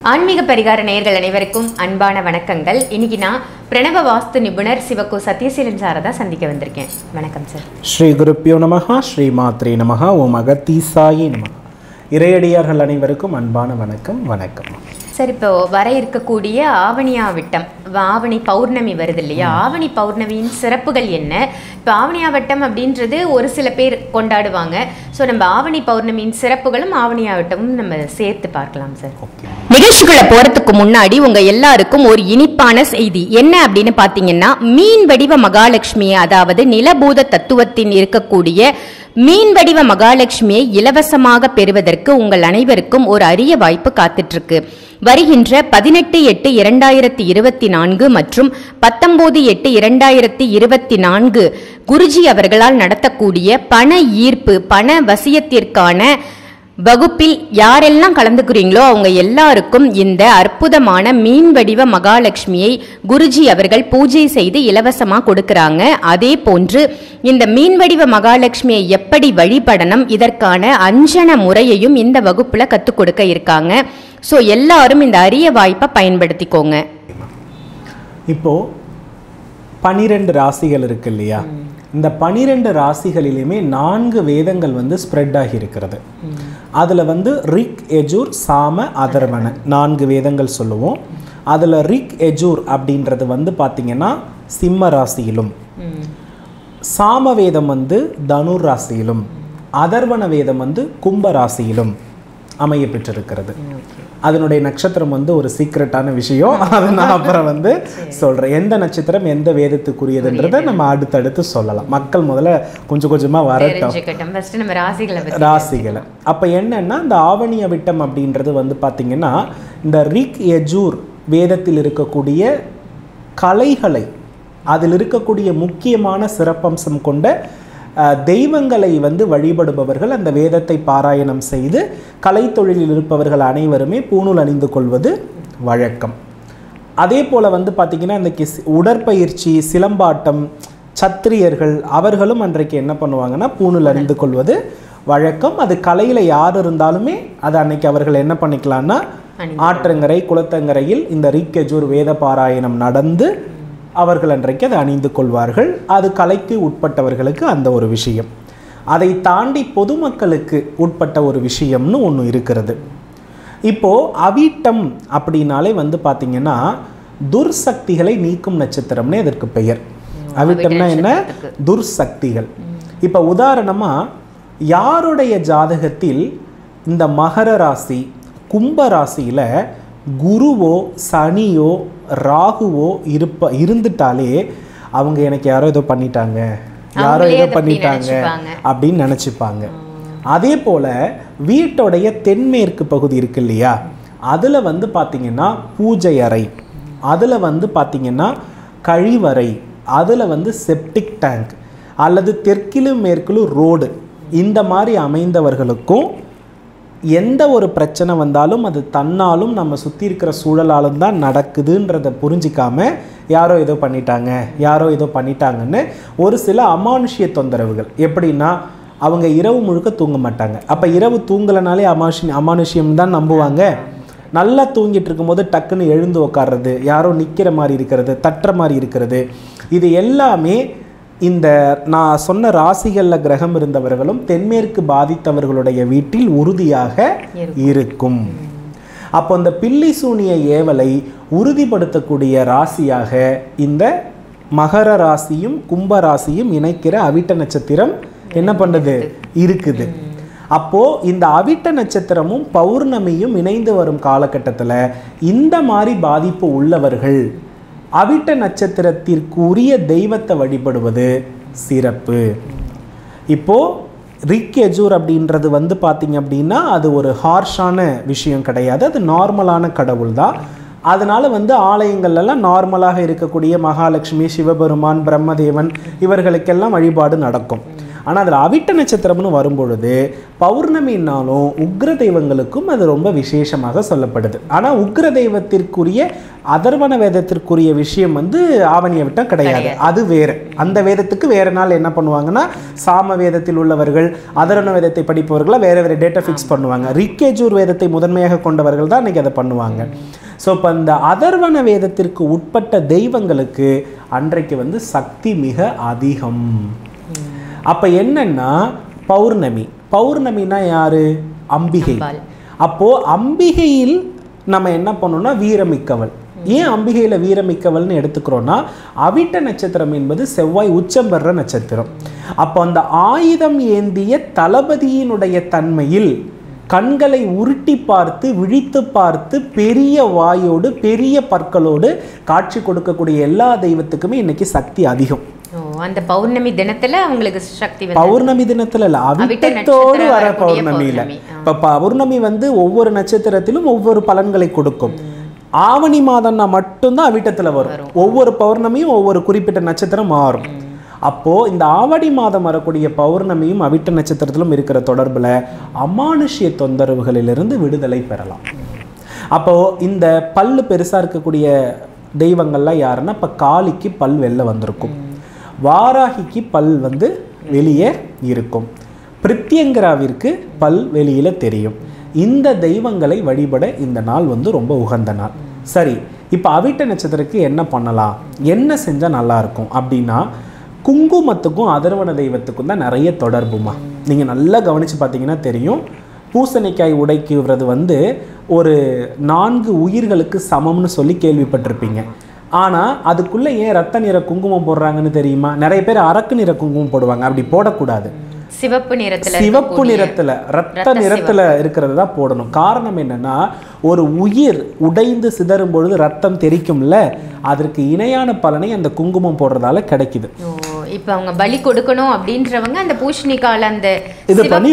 ஆன்மீக பரிகார நேயர்கள் அனைவருக்கும் அன்பான வணக்கங்கள். இன்னைக்கு நான் பிரணவ வாஸ்து நிபுணர் சிவகு சத்யசீலன் சாரை தான் சந்திக்க வந்திருக்கேன். வணக்கம் சார். ஸ்ரீ குருப்பியோ நமஹ, ஸ்ரீ மாத்ரே நமஹ, ஓம் அகத்தீசாயே நமஹ. இறையடியார்கள் அனைவருக்கும் அன்பான வணக்கம். வணக்கம் சார். இப்போ வர இருக்கக்கூடிய ஆவணியா விட்டம், ஆவணி பௌர்ணமி வருது இல்லையா? ஆவணி பௌர்ணமியின் சிறப்புகள் என்ன? இப்போ ஆவணியா வட்டம் அப்படின்றது ஒரு சில பேர் கொண்டாடுவாங்க. ஸோ நம்ம ஆவணி பௌர்ணமியின் சிறப்புகளும் ஆவணியா வட்டமும் நம்ம சேர்த்து பார்க்கலாம் சார். நிகழ்ச்சிகளை போறதுக்கு முன்னாடி உங்க எல்லாருக்கும் ஒரு இனிப்பான செய்தி என்ன அப்படின்னு பாத்தீங்கன்னா, மீன் வடிவ மகாலட்சுமியை, அதாவது நிலபூத தத்துவத்தின் இருக்கக்கூடிய மீன் வடிவ மகாலட்சுமியை இலவசமாக பெறுவதற்கு உங்கள் அனைவருக்கும் ஒரு அரிய வாய்ப்பு காத்துட்டு இருக்கு. வருகின்ற 18/8/2024 மற்றும் 19/8/2024 குருஜி அவர்களால் நடத்தக்கூடிய பண ஈர்ப்பு, பண வசியத்திற்கான வகுப்பில் யாரெல்லாம் கலந்துக்கிறீங்களோ அவங்க எல்லாருக்கும் இந்த அற்புதமான மீன் வடிவ மகாலட்சுமியை குருஜி அவர்கள் பூஜை செய்து இலவசமா கொடுக்கறாங்க. அதே போன்று இந்த மீன் வடிவ மகாலட்சுமியை எப்படி வழிபடணும், இதற்கான அஞ்சன முறையையும் இந்த வகுப்புல கத்துக் கொடுக்க இருக்காங்க. ஸோ எல்லாரும் இந்த அரிய வாய்ப்பை பயன்படுத்திக்கோங்க. இப்போ 12 ராசிகள் இருக்கு இல்லையா? இந்த 12 ராசிகளிலுமே 4 வேதங்கள் ஸ்ப்ரெட் ஆகி இருக்கிறது. அதுல ரிக், யஜூர், சாம, அதர்வன 4 வேதங்கள் சொல்லுவோம். அதுல ரிக், யஜூர் அப்படின்றது பாத்தீங்கன்னா சிம்ம ராசியிலும், சாம வேதம் தனுர் ராசியிலும், அதர்வன வேதம் கும்ப ராசியிலும் அமைய பெற்றிருக்கிறது. அதனுடைய நட்சத்திரம் ஒரு சீக்ரெட்டான விஷயம். அதை நான் அப்புறம் சொல்றேன். எந்த நட்சத்திரம் எந்த வேதத்துக்குரியதுன்றதை நம்ம அடுத்தடுத்து சொல்லலாம். மக்கள் முதல்ல கொஞ்சம் கொஞ்சமா வரட்டும் ராசிகளை. அப்ப என்னன்னா, இந்த ஆவணிய விட்டம் அப்படின்றது பாத்தீங்கன்னா, இந்த ரிக், யஜூர் வேதத்தில் இருக்கக்கூடிய கலைகளை, அதில் இருக்கக்கூடிய முக்கியமான சிறப்பம்சம் கொண்ட தெய்வங்களை வழிபடுபவர்கள் அந்த வேதத்தை பாராயணம் செய்து கலைத்தொழிலில் இருப்பவர்கள் அனைவருமே பூணூல் அணிந்து கொள்வது வழக்கம். அதே போல் பார்த்திங்கன்னா, இந்த உடற்பயிற்சி, சிலம்பாட்டம், சத்திரியர்கள் அவர்களும் அன்றைக்கு என்ன பண்ணுவாங்கன்னா பூணூல் அணிந்து கொள்வது வழக்கம். அது கலையில் யார் இருந்தாலுமே அது அன்னைக்கு அவர்கள் என்ன பண்ணிக்கலாம்னா, ஆற்றங்கரை குளத்தங்கரையில் இந்த ரிக், யஜூர் வேத பாராயணம் நடந்து அவர்கள் அன்றைக்கு அதை அணிந்து கொள்வார்கள். அது கலைக்கு உட்பட்டவர்களுக்கு அந்த ஒரு விஷயம். அதை தாண்டி பொதுமக்களுக்கு உட்பட்ட ஒரு விஷயம்னு ஒன்று இருக்கிறது. இப்போது அவிட்டம் அப்படின்னாலே பார்த்தீங்கன்னா துர்சக்திகளை நீக்கும் நட்சத்திரம்னு அதற்கு பெயர். அவிட்டம்னா என்ன? துர்சக்திகள். இப்போ உதாரணமாக யாருடைய ஜாதகத்தில் இந்த மகர ராசி, கும்ப ராசியில் குருவோ சனியோ ராகுவோ இருந்துட்டாலே அவங்க எனக்கு யாரோ ஏதோ பண்ணிட்டாங்க, யாரோ ஏதோ பண்ணிட்டாங்க அப்படின்னு நினச்சிப்பாங்க. அதே போல் வீட்டோடைய தென்மேற்கு பகுதி இருக்கு இல்லையா? அதில் பார்த்தீங்கன்னா பூஜை அறை, அதில் பார்த்தீங்கன்னா கழிவறை, அதில் செப்டிக் டேங்க் அல்லது தெற்கிலும் மேற்கிலும் ரோடு, இந்த மாதிரி அமைந்தவர்களுக்கும் எந்த ஒரு பிரச்சனை வந்தாலும் அது தன்னாலும் நம்ம சுற்றி இருக்கிற சூழலாலும் தான் நடக்குதுன்றதை புரிஞ்சிக்காம யாரோ ஏதோ பண்ணிட்டாங்க, யாரோ ஏதோ பண்ணிட்டாங்கன்னு ஒரு சில அமானுஷ்ய தொந்தரவுகள். எப்படின்னா, அவங்க இரவு முழுக்க தூங்க மாட்டாங்க. அப்போ இரவு தூங்கலைனாலே அமானுஷ்யம் தான் நம்புவாங்க. நல்லா தூங்கிட்டு இருக்கும்போது டக்குன்னு எழுந்து உட்கார்றது, யாரோ நிற்கிற மாதிரி இருக்கிறது, தட்டுற மாதிரி இருக்கிறது, இது எல்லாமே இந்த நான் சொன்ன ராசிகளில் கிரகம் இருந்தவர்களும் தென்மேற்கு பாதித்தவர்களுடைய வீட்டில் உறுதியாக இருக்கும். அப்போ இந்த பில்லி சூனிய ஏவலை உறுதிப்படுத்தக்கூடிய ராசியாக இந்த மகர ராசியும் கும்ப ராசியும் இணைக்கிற அவிட்ட நட்சத்திரம் என்ன பண்ணுது இருக்குது. அப்போ இந்த அவிட்ட நட்சத்திரமும் பௌர்ணமியும் இணைந்து வரும் காலகட்டத்தில் இந்த மாதிரி பாதிப்பு உள்ளவர்கள் அவிட்ட நட்சத்திரத்திற்குரிய தெய்வத்தை வழிபடுவது சிறப்பு. இப்போ ரிக், யஜூர் அப்படின்றது பார்த்தீங்க அப்படின்னா அது ஒரு ஹார்ஷான விஷயம் கிடையாது, அது நார்மலான கடவுள் தான். அதனால ஆலயங்கள்லாம் நார்மலாக இருக்கக்கூடிய மகாலட்சுமி, சிவபெருமான், பிரம்மதேவன் இவர்களுக்கெல்லாம் வழிபாடு நடக்கும். ஆனால் அதில் அவிட்ட நட்சத்திரம்னு வரும்பொழுது பௌர்ணமினாலும் உக்ர தெய்வங்களுக்கும் அது ரொம்ப விசேஷமாக சொல்லப்படுது. ஆனால் உக்ர தெய்வத்திற்குரிய அதர்வன வேதத்திற்குரிய விஷயம் வந்து ஆவணி அவிட்டம் கிடையாது, அது வேறு. அந்த வேதத்துக்கு வேறு நாள் என்ன பண்ணுவாங்கன்னா, சாம வேதத்தில் உள்ளவர்கள் அதர்வன வேதத்தை படிப்பவர்களாக வேறு வேறு டேட்டை ஃபிக்ஸ் பண்ணுவாங்க. ரிக்கேஜூர் வேதத்தை முதன்மையாக கொண்டவர்கள் தான் இன்றைக்கி அதை பண்ணுவாங்க. ஸோ இப்போ இந்த அதர்வன வேதத்திற்கு உட்பட்ட தெய்வங்களுக்கு அன்றைக்கு வந்து சக்தி மிக அதிகம். அப்போ என்னன்னா பௌர்ணமினா யாரு? அம்பிகை. அப்போது அம்பிகையில் நம்ம என்ன பண்ணோம்னா வீரமிக்கவள். ஏன் அம்பிகையில் வீரமிக்கவள்னு எடுத்துக்கிறோன்னா, அவிட்ட நட்சத்திரம் என்பது செவ்வாய் உச்சம் பெற நட்சத்திரம். அப்போ அந்த ஆயுதம் ஏந்திய தளபதியினுடைய தன்மையில் கண்களை உருட்டி பார்த்து விழித்து பார்த்து பெரிய வாயோடு பெரிய பற்களோடு காட்சி கொடுக்கக்கூடிய எல்லா தெய்வத்துக்குமே இன்னைக்கு சக்தி அதிகம். அந்த பௌர்ணமி தினத்துல அவங்களுக்கு சக்தி, பௌர்ணமி தினத்துல இல்ல, அவிட்டத்தோடு வர பௌர்ணமியில. இப்ப பௌர்ணமி வந்து ஒவ்வொரு நட்சத்திரத்திலும் ஒவ்வொரு பலன்களை கொடுக்கும். ஆவணி மாதம்னா மட்டும்தான் அவிட்டத்துல வரும். ஒவ்வொரு பௌர்ணமியும் ஒவ்வொரு குறிப்பிட்ட நட்சத்திரம் மாறும். அப்போ இந்த ஆவணி மாதம் வரக்கூடிய பௌர்ணமியும் அவிட்ட நட்சத்திரத்திலும் இருக்கிற தொடர்புல அமானுஷ்ய தொந்தரவுகளிலிருந்து விடுதலை பெறலாம். அப்போ இந்த பல்லு பெருசா இருக்கக்கூடிய தெய்வங்கள்லாம் யாருன்னா, இப்போ காளிக்கு பல் வெளில வந்திருக்கும், வாராகிக்கு பல் வந்து வெளியே இருக்கும், பிரித்யங்கராவிற்கு பல் வெளியில தெரியும். இந்த தெய்வங்களை வழிபட இந்த நாள் வந்து ரொம்ப உகந்த நாள். சரி, இப்போ அவிட்ட நட்சத்திரத்துக்கு என்ன பண்ணலாம், என்ன செஞ்சால் நல்லா இருக்கும் அப்படின்னா, குங்குமத்துக்கும் அதர்வன தெய்வத்துக்கும் தான் நிறைய தொடர்புமா. நீங்கள் நல்லா கவனித்து பார்த்தீங்கன்னா தெரியும். பூசணிக்காய் உடைக்குறது வந்து ஒரு 4 உயிர்களுக்கு சமம்னு சொல்லி கேள்விப்பட்டிருப்பீங்க. ஆனால் அதுக்குள்ளே ஏன் ரத்த நிற குங்குமம் போடுறாங்கன்னு தெரியுமா? நிறைய பேர் அரக்கு நிற குங்குமம் போடுவாங்க. அப்படி போடக்கூடாது. சிவப்பு நிறத்துல ரத்த நிறத்துல இருக்கிறது தான் போடணும். காரணம் என்னன்னா, ஒரு உயிர் உடைந்து சிதறும் பொழுது ரத்தம் தெரிக்கும்ல, அதற்கு இணையான பலனை அந்த குங்குமம் போடுறதால கிடைக்குது. இப்ப அவங்க பலி கொடுக்கணும் அப்படின்றவங்க அந்த பூஷணிக்கால அந்த இது பண்ணி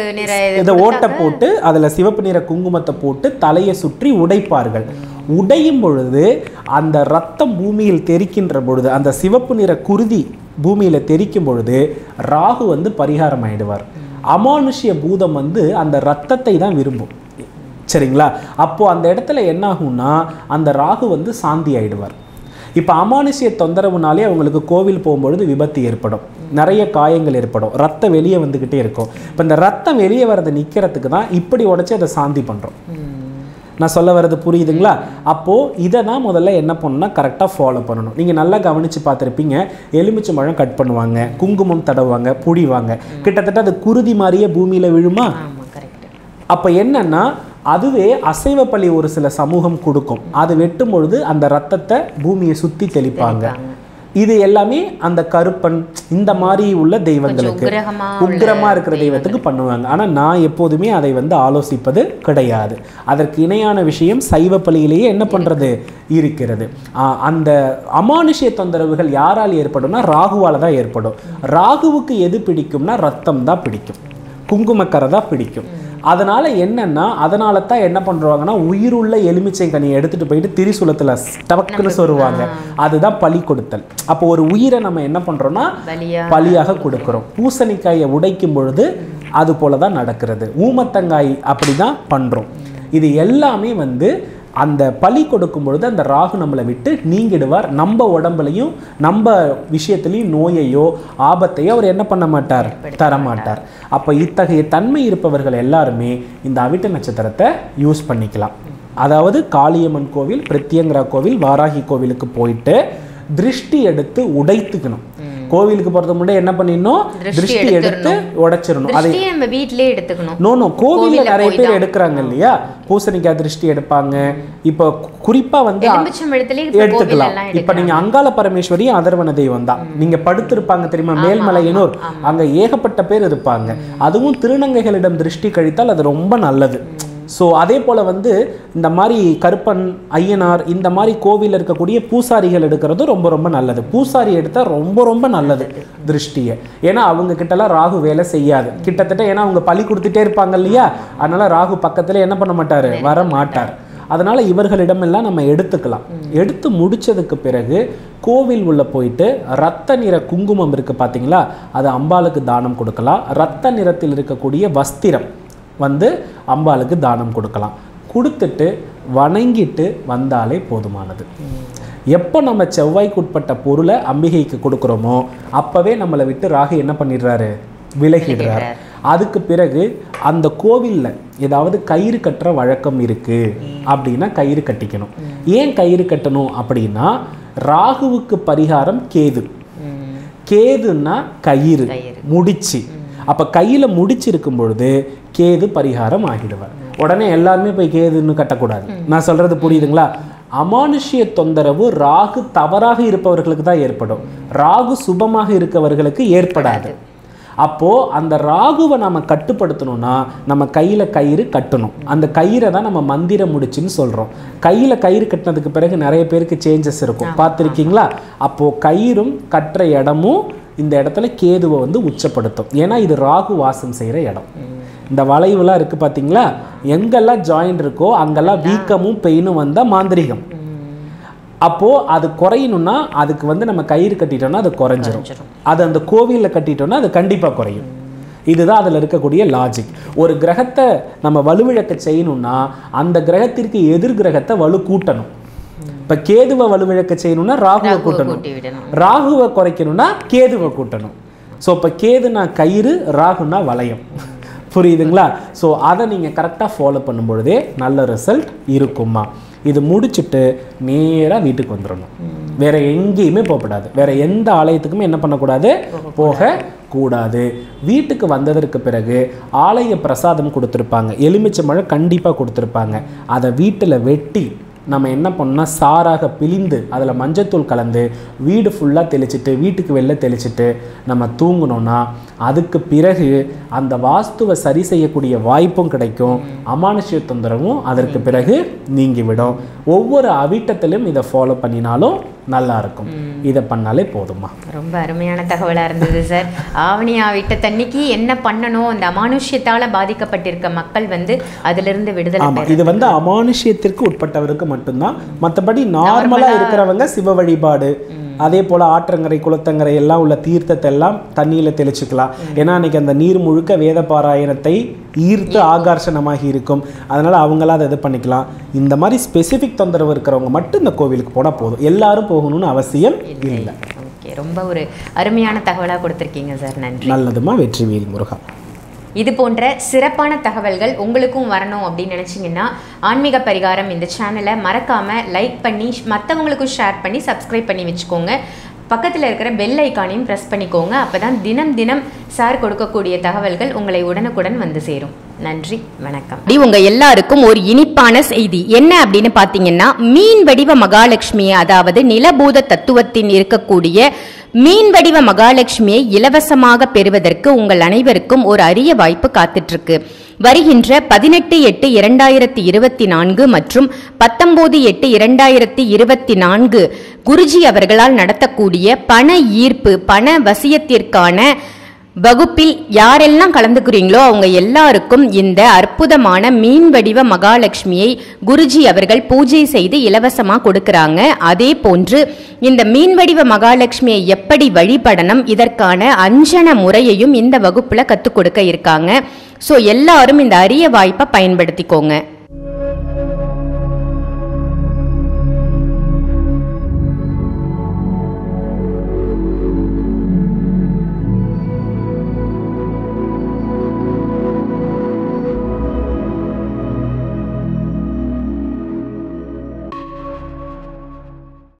இதை ஓட்ட போட்டு அதுல சிவப்பு நிற குங்குமத்தை போட்டு தலையை சுற்றி உடைப்பார்கள். உடையும் பொழுது அந்த ரத்தம் பூமியில் தெரிக்கின்ற பொழுது, அந்த சிவப்பு நிற குருதி பூமியில தெரிக்கும் பொழுது ராகு வந்து பரிகாரம் ஆயிடுவார். அமானுஷ்ய பூதம் வந்து அந்த ரத்தத்தை தான் விரும்பும். சரிங்களா? அப்போ அந்த இடத்துல என்ன ஆகும்னா, அந்த ராகு வந்து சாந்தி ஆயிடுவார். இப்போ அமானுஷ்ய தொந்தரவுனாலே அவங்களுக்கு கோவில் போகும்பொழுது விபத்து ஏற்படும், நிறைய காயங்கள் ஏற்படும், ரத்தம் வெளியே வந்துக்கிட்டே இருக்கும். இப்போ இந்த ரத்தம் வெளியே வர்றது நிற்கிறதுக்கு தான் இப்படி உடைச்சி அதை சாந்தி பண்ணுறோம். நான் சொல்ல வர்றது புரியுதுங்களா? அப்போது இதை தான் முதல்ல என்ன பண்ணணும்னா கரெக்டாக ஃபாலோ பண்ணணும். நீங்கள் நல்லா கவனித்து பார்த்துருப்பீங்க, எலுமிச்சை பழம் கட் பண்ணுவாங்க, குங்குமம் தடவுவாங்க, புடிவாங்க, கிட்டத்தட்ட அது குருதி மாதிரியே பூமியில் விழுமா? அப்போ என்னன்னா, அதுவே அசைவ பலி ஒரு சில சமூகம் கொடுக்கும். அது வெட்டும் பொழுது அந்த ரத்தத்தை பூமியை சுற்றி தெளிப்பாங்க. இது எல்லாமே அந்த கருப்பன் இந்த மாதிரி உள்ள தெய்வங்களுக்கு, உக்கிரமா இருக்கிற தெய்வத்துக்கு பண்ணுவாங்க. ஆனால் நான் எப்போதுமே அதை வந்து ஆலோசிப்பது கிடையாது. அதற்கு இணையான விஷயம் சைவ பலியிலேயே என்ன பண்றது இருக்கிறது. அந்த அமானுஷ்ய தொந்தரவுகள் யாரால் ஏற்படும்னா ராகுவால தான் ஏற்படும். ராகுவுக்கு எது பிடிக்கும்னா ரத்தம் தான் பிடிக்கும், குங்குமக்கரை தான் பிடிக்கும். அதனால என்னன்னா, அதனால தான் என்ன பண்றாங்கன்னா, உயிருள்ள எலுமிச்சை கனியை எடுத்துட்டு போயிட்டு திரிசூலத்துல டபக்குன்னு சொருவாங்க. அதுதான் பலி கொடுத்தல். அப்போ ஒரு உயிரை நம்ம என்ன பண்றோம்னா பலியாக கொடுக்கிறோம். பூசணிக்காயை உடைக்கும் பொழுது அது போலதான் நடக்கிறது. ஊமத்தங்காய் அப்படிதான் பண்றோம். இது எல்லாமே வந்து அந்த பலி கொடுக்கும் பொழுது அந்த ராகு நம்மளை விட்டு நீங்கிடுவார். நம்ம உடம்புலையும் நம்ம விஷயத்துலையும் நோயையோ ஆபத்தையோ அவர் என்ன பண்ண மாட்டார், தரமாட்டார். அப்போ இத்தகைய தன்மை இருப்பவர்கள் எல்லாருமே இந்த அவிட்ட நட்சத்திரத்தை யூஸ் பண்ணிக்கலாம். அதாவது காளியம்மன் கோவில், பிரித்யங்கரா கோவில், வாராகி கோவிலுக்கு போயிட்டு திருஷ்டி எடுத்து உடைத்துக்கணும். கோவிலுக்கு போறது முன்னாடி என்ன பண்ணிடணும், திருஷ்டி எடுத்து உடைச்சிடணும். அதை நம்ம வீட்டிலே எடுத்துக்கணும். நோ கோவில்ல நிறைய பேர் எடுக்கிறாங்க இல்லையா, பூசணிக்காய் திருஷ்டி எடுப்பாங்க. இப்போ குறிப்பா வந்து எடுத்துக்கலாம். இப்ப நீங்க அங்காள பரமேஸ்வரி அதர்வன தெய்வம் தான். நீங்க படுத்திருப்பாங்க தெரியுமா, மேல்மலையனூர், அங்க ஏகப்பட்ட பேர் இருப்பாங்க. அதுவும் திருநங்கைகளிடம் திருஷ்டி கழித்தால் அது ரொம்ப நல்லது. ஸோ அதே போல் வந்து இந்த மாதிரி கருப்பன், ஐயனார், இந்த மாதிரி கோவிலில் இருக்கக்கூடிய பூசாரிகள் எடுக்கிறது ரொம்ப ரொம்ப நல்லது. பூசாரி எடுத்தால் ரொம்ப ரொம்ப நல்லது திருஷ்டியை. ஏன்னா அவங்க கிட்டலாம் ராகு வேலை செய்யாது கிட்டத்தட்ட. ஏன்னா அவங்க பலி கொடுத்துட்டே இருப்பாங்க இல்லையா, அதனால ராகு பக்கத்தில் என்ன பண்ண மாட்டார், வர மாட்டார். அதனால் இவர்களிடமெல்லாம் நம்ம எடுத்துக்கலாம். எடுத்து முடித்ததுக்கு பிறகு கோவில் உள்ள போயிட்டு ரத்த நிற குங்குமம் இருக்குது பார்த்தீங்களா, அது அம்பாளுக்கு தானம் கொடுக்கலாம். ரத்த நிறத்தில் இருக்கக்கூடிய வஸ்திரம் வந்து அம்பாளுக்கு தானம் கொடுக்கலாம். கொடுத்துட்டு வணங்கிட்டு வந்தாலே போதுமானது. எப்போ நம்ம செவ்வாய்க்கு உட்பட்ட பொருளை அம்பிகைக்கு கொடுக்குறோமோ அப்போவே நம்மளை விட்டு ராகு என்ன பண்ணிடுறாரு, விலகிடுறாரு. அதுக்கு பிறகு அந்த கோவிலில் ஏதாவது கயிறு கட்டுற வழக்கம் இருக்குது அப்படின்னா கயிறு கட்டிக்கணும். ஏன் கயிறு கட்டணும் அப்படின்னா, ராகுவுக்கு பரிகாரம் கேது. கேதுன்னா கயிறு, முடிச்சு. அப்போ கையில் முடிச்சிருக்கும் பொழுது கேது பரிகாரம் ஆகிடுவார். உடனே எல்லாருமே போய் கேதுன்னு கட்டக்கூடாது. நான் சொல்கிறது புரியுதுங்களா? அமானுஷ்ய தொந்தரவு ராகு தவறாக இருப்பவர்களுக்கு தான் ஏற்படும், ராகு சுபமாக இருக்கவர்களுக்கு ஏற்படாது. அப்போது அந்த ராகுவை நம்ம கட்டுப்படுத்தணும்னா நம்ம கையில் கயிறு கட்டணும். அந்த கயிறை தான் நம்ம மந்திர முடிச்சுன்னு சொல்கிறோம். கையில் கயிறு கட்டினதுக்கு பிறகு நிறைய பேருக்கு சேஞ்சஸ் இருக்கும், பார்த்துருக்கீங்களா? அப்போது கயிறும் கட்டுற இடமும் இந்த இடத்துல கேதுவை வந்து உச்சப்படுத்தும். ஏன்னா இது ராகு வாசம் செய்கிற இடம். இந்த வளைவுலாம் இருக்குது பார்த்தீங்களா, எங்கெல்லாம் ஜாயிண்ட் இருக்கோ அங்கெல்லாம் வீக்கமும் பெயினும் வந்தால் மாந்திரிகம். அப்போது அது குறையணும்னா அதுக்கு வந்து நம்ம கயிறு கட்டிட்டோம்னா அது குறைஞ்சிரும். அது அந்த கோவிலில் கட்டிட்டோம்னா அது கண்டிப்பாக குறையும். இதுதான் அதில் இருக்கக்கூடிய லாஜிக். ஒரு கிரகத்தை நம்ம வலுவிழக்க செய்யணும்னா அந்த கிரகத்திற்கு எதிர் கிரகத்தை வலு கூட்டணும். இப்போ கேதுவை வலுவிழக்க செய்யணும்னா ராகுவை கூட்டணும், ராகுவை குறைக்கணும்னா கேதுவை கூட்டணும். ஸோ இப்போ கேதுனா கயிறு, ராகுனா வளையம். புரியுதுங்களா? ஸோ அதை நீங்கள் கரெக்டாக ஃபாலோ பண்ணும்பொழுதே நல்ல ரிசல்ட் இருக்குமா. இது முடிச்சுட்டு நேராக வீட்டுக்கு வந்துடணும். வேற எங்கேயுமே போகக்கூடாது. வேற எந்த ஆலயத்துக்குமே என்ன பண்ணக்கூடாது, போகக்கூடாது. வீட்டுக்கு வந்ததற்கு பிறகு ஆலய பிரசாதம் கொடுத்துருப்பாங்க, எலுமிச்சை மழை கண்டிப்பாக கொடுத்துருப்பாங்க. அதை வீட்டில் வெட்டி நம்ம என்ன பண்ணோம்னா சாராக பிழிந்து அதில் மஞ்சத்தூள் கலந்து வீடு ஃபுல்லாக தெளிச்சிட்டு வீட்டுக்கு வெளில தெளிச்சிட்டு நம்ம தூங்கணும்னா அதுக்கு பிறகு அந்த வாஸ்துவை சரி செய்யக்கூடிய வாய்ப்பும் கிடைக்கும், அமானுஷ்ய தொந்தரவும் அதற்கு பிறகு நீங்கிவிடும். ஒவ்வொரு அவிட்டத்திலும் இதை ஃபாலோ பண்ணினாலும் நல்லா இருக்கும். இதை பண்ணாலே போதுமா. ரொம்ப அருமையான தகவலாக இருந்தது சார். ஆவணி ஆவிட்டத்தன்னைக்கு என்ன பண்ணணும், அந்த அமானுஷ்யத்தால் பாதிக்கப்பட்டிருக்க மக்கள் வந்து அதிலிருந்து விடுதலை. இது வந்து அமானுஷ்யத்திற்கு உட்பட்டவருக்கு மட்டும்தான். மற்றபடி நார்மலாக இருக்கிறவங்க சிவ வழிபாடு, அதே போல் ஆற்றங்கரை குளத்தங்கரை எல்லாம் உள்ள தீர்த்தத்தை எல்லாம் தண்ணியில் தெளிச்சுக்கலாம். ஏன்னா அன்றைக்கி அந்த நீர் முழுக்க வேத பாராயணத்தை ஈர்த்து ஆகர்ஷணமாகி இருக்கும். அதனால் அவங்களாம் அதை இது பண்ணிக்கலாம். இந்த மாதிரி ஸ்பெசிஃபிக் தொந்தரவு இருக்கிறவங்க மட்டும் இந்த கோவிலுக்கு போனால் போதும், எல்லாரும் போகணும்னு அவசியம் இல்லை. ஓகே, ரொம்ப ஒரு அருமையான தகவலாக கொடுத்துருக்கீங்க சார். நன்றி. நல்லதுமா. வெற்றிவேல் முருகா. இது போன்ற சிறப்பான தகவல்கள் உங்களுக்கும் வரணும் அப்படின்னு நினச்சிங்கன்னா ஆன்மீக பரிகாரம் இந்த சேனலை மறக்காமல் லைக் பண்ணி மற்றவங்களுக்கும் ஷேர் பண்ணி சப்ஸ்கிரைப் பண்ணி வச்சுக்கோங்க. பக்கத்தில் இருக்கிற பெல் ஐக்கானையும் ப்ரெஸ் பண்ணிக்கோங்க. அப்போ தான் தினம் தினம் சார் கொடுக்கக்கூடிய தகவல்கள் உங்களை உடனுக்குடன் வந்து சேரும். நன்றி, வணக்கம். உங்க எல்லாருக்கும் ஒரு இனிப்பான செய்தி என்ன அப்படின்னு பார்த்தீங்கன்னா, மீன் வடிவ மகாலட்சுமியை, அதாவது நிலபூத தத்துவத்தின் இருக்கக்கூடிய மீன் வடிவ மகாலட்சுமியை இலவசமாக பெறுவதற்கு உங்கள் அனைவருக்கும் ஒரு அரிய வாய்ப்பு காத்துட்டு இருக்கு. வருகின்ற 18/8/2024 மற்றும் 19/8/2024 குருஜி அவர்களால் நடத்தக்கூடிய பண ஈர்ப்பு, பண வசியத்திற்கான வகுப்பில் யாரெல்லாம் கலந்துக்கிறீங்களோ அவங்க எல்லாருக்கும் இந்த அற்புதமான மீன் வடிவ மகாலட்சுமியை குருஜி அவர்கள் பூஜை செய்து இலவசமாக கொடுக்கறாங்க. அதே போன்று இந்த மீன் வடிவ மகாலட்சுமியை எப்படி வழிபடணும், இதற்கான அஞ்சன முறையையும் இந்த வகுப்புல கற்றுக் கொடுக்க இருக்காங்க. ஸோ எல்லாரும் இந்த அரிய வாய்ப்பை பயன்படுத்திக்கோங்க.